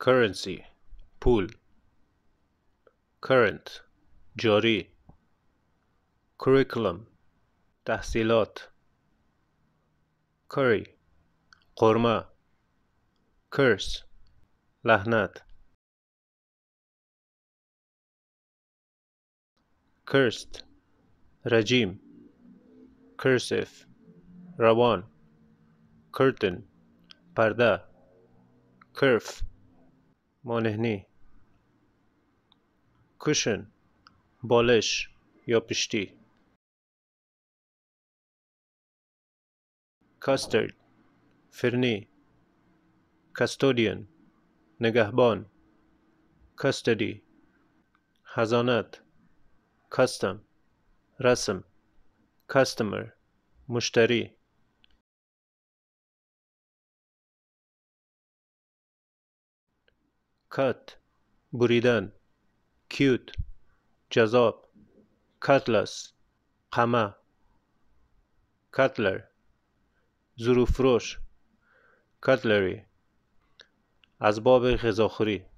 currency پول. current جاری. curriculum تحصیلات. curry قرمه. curse لعنت. cursed رجیم. cursive روان. curtain پرده. curve مانحنی. cushion بالش یا پشتی. custard فرنی. custodian نگهبان. custody حضانت. custom رسم. customer مشتری. cut بریدن. cute جذاب. cutlass قمه. cutler ظروفروش. cutlery اسباب غذاخوری.